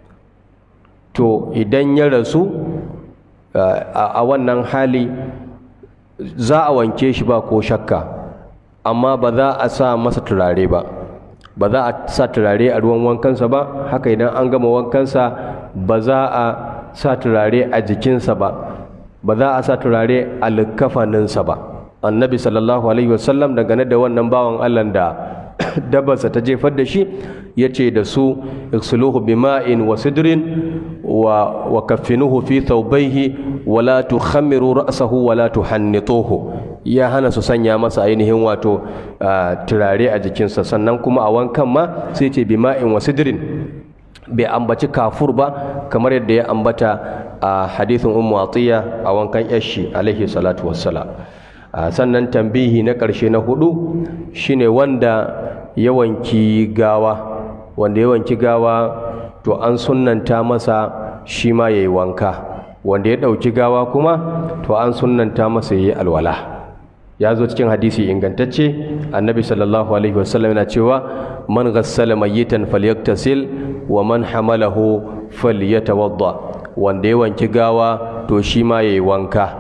to idan ya rasu a wannan hali za a wanke shi ba ko shakka, amma ba za a sa masa turare ba, ba za a sa turare a ruwan wankansa ba. Haka idan an gama wankansa ba za a sa turare a jikinsa ba, ba za a sa turare a likafaninsa ba. Annabi sallallahu alaihi wasallam dangane da wannan bawan Allah da dabarsa ta jefar da shi ya ce da su iksuluhu bima'in wa sidrin wa, wa kaffinuhu fi thawbayhi wa la tukhammiru ra'sahu wa la tuhannituhu. Ya hana su sanya masa ainihin wato uh, turare a jikinsa, sannan kuma a wankan ma sai ce bima'in wa sidrin, bai ambaci kafur ba kamar yadda ya ambata a hadithin Ummu Atiya a wankan yashi alaihi salatu wassalam. Uh, sannan tambihi na ƙarshe na hudu shine wanda ya wanki gawa, wanda ya wanki gawa to an sunnanta masa shi ma yayi wanka, wanda ya ɗauki gawa kuma to an sunnanta masa yayi alwala. Ya zo cikin hadisi ingantacce annabi sallallahu alaihi wasallam yana cewa man ghassala mayyitan falyaktasil wa man hamalahu falyatawadda, wanda ya wanki gawa to shi ma yayi wanka,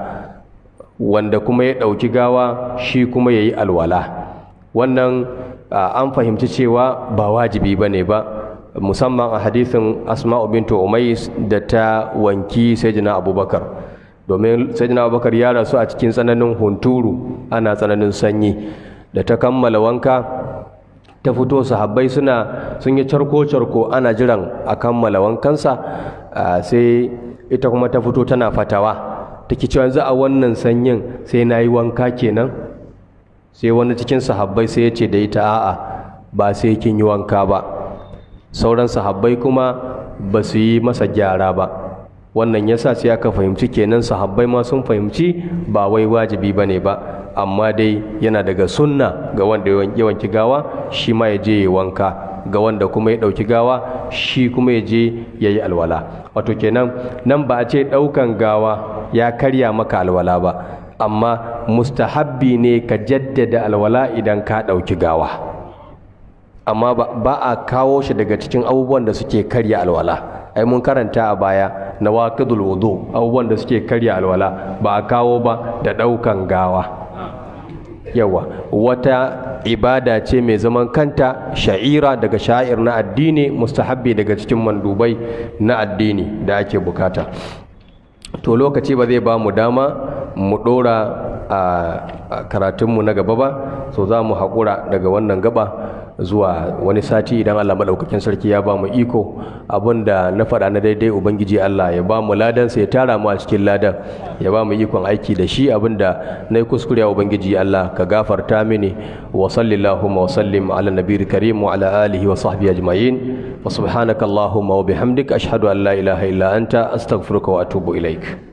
wanda kuma ya ɗauki gawa shi kuma yayi alwala. Wannan an fahimci cewa ba wajibi bane ba, musamman a hadisin Asma'u bintu Umais da ta wanki Sayyidina Abubakar, domin Sayyidina Abubakar ya rasu a cikin tsananin hunturu, ana tsananin sanyi. Da ta kammala wanka ta fito, sahabbai suna sun yi charko-charko ana jiran a kammala wankansa, sai ita kuma ta fito tana fatawa, take cewa yanzu a wannan sanyin sai na yi wanka kenan? Sai wani cikin sahabbai sai ya ce da ita a'a, ba sai kin yi wanka ba. Sauran sahabbai kuma ba su yi masa gyara ba. Wannan yasa sai aka fahimci kenan sahabbai ma sun fahimci ba wai wajibi bane ba, amma dai yana daga sunna ga wanda ya wanki gawa shi ma ya je ya wanka, ga wanda kuma ya ɗauki gawa shi kuma ya je ya yi alwala. Wato kenan nan ba a ce ɗaukan gawa ya karya maka alwala ba, amma mustahabbi ne ka jaddada alwala idan ka ɗauki gawa, amma ba a kawo shi daga cikin abubuwan da suke karya alwala. Ai mun karanta a baya na waqidul wudu, abubuwan da suke karya alwala ba a kawo ba da ɗaukan gawa. Yawa wata ibada ce mai zaman kanta, sha'ira daga sha'ir na addini, mustahabbi daga cikin mandubai na addini da ake bukata. To lokaci ba zai ba mu dama mu ɗora a karatunmu na gaba ba, so za mu haƙura daga wannan gaba zuwa wani sati idan Allah maɗaukakin sarki ya ba mu iko. Abinda na faɗa na daidai Ubangiji Allah ya ba mu ladansa, ya tara mu a cikin ladan, ya ba mu ikon aiki da shi. Abinda na yi kuskure Ubangiji Allah ka gafarta mini. Wa sallallahu wa sallim ala nabiyil karim wa ala alihi wa sahbihi ajma'in. Wa subhanaka Allahumma wa bihamdika ashhadu an la ilaha illa anta astaghfiruka wa atubu ilaik.